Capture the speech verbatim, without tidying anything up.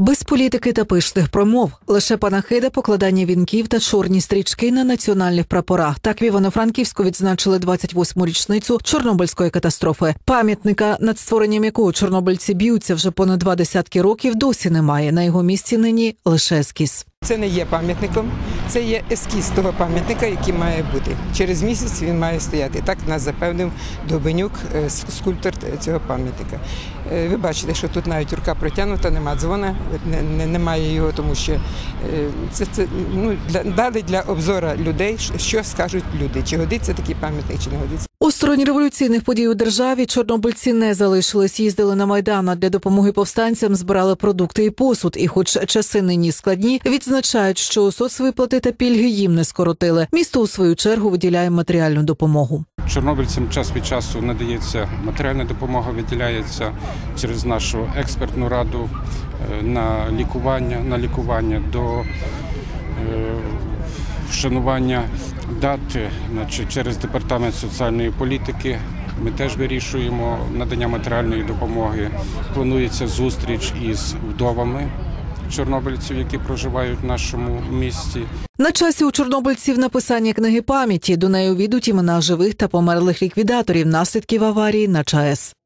Без політики та пишних промов. Лише панахида, покладання вінків та чорні стрічки на національних прапорах. Так в Івано-Франківську відзначили двадцять восьму річницю Чорнобильської катастрофи. Пам'ятника, над створенням якого чорнобильці б'ються вже понад два десятки років, досі немає. На його місці нині лише ескіз. Це не є пам'ятником, це є ескіз того пам'ятника, який має бути. Через місяць він має стояти. Так нас запевнив Довбенюк, скульптор цього пам'ятника. Ви бачите, що тут навіть рука протягнута, нема дзвона, немає його, тому що це, це ну, для, дали для обзору людей, що скажуть люди, чи годиться такий пам'ятник, чи не годиться. Осторонь революційних подій у державі чорнобильці не залишились, їздили на Майдан, а для допомоги повстанцям збирали продукти і посуд. І хоч часи нині складні, відзначають, що соцвиплати та пільги їм не скоротили. Місто, у свою чергу, виділяє матеріальну допомогу. Чорнобильцям час від часу надається матеріальна допомога, виділяється через нашу експертну раду на лікування, на лікування до вшанування дати, значить, через департамент соціальної політики. Ми теж вирішуємо надання матеріальної допомоги. Планується зустріч із вдовами чорнобильців, які проживають в нашому місті. На часі у чорнобильців написання книги пам'яті. До неї увійдуть імена живих та померлих ліквідаторів наслідків аварії на ЧАЕС.